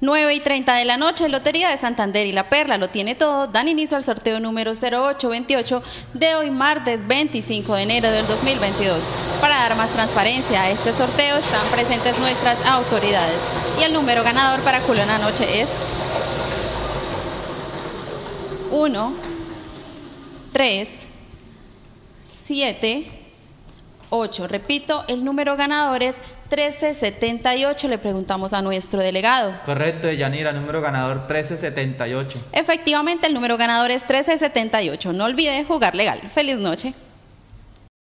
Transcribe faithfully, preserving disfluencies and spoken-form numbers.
nueve y treinta de la noche, Lotería de Santander y La Perla lo tiene todo. Dan inicio al sorteo número cero ocho veintiocho de hoy, martes veinticinco de enero del dos mil veintidós. Para dar más transparencia a este sorteo están presentes nuestras autoridades. Y el número ganador para Culo en la noche es uno, tres, siete, ocho. Repito, el número ganador es trece setenta y ocho. Le preguntamos a nuestro delegado. Correcto, Deyanira, número ganador trece setenta y ocho. Efectivamente, el número ganador es trece setenta y ocho. No olvide jugar legal. Feliz noche.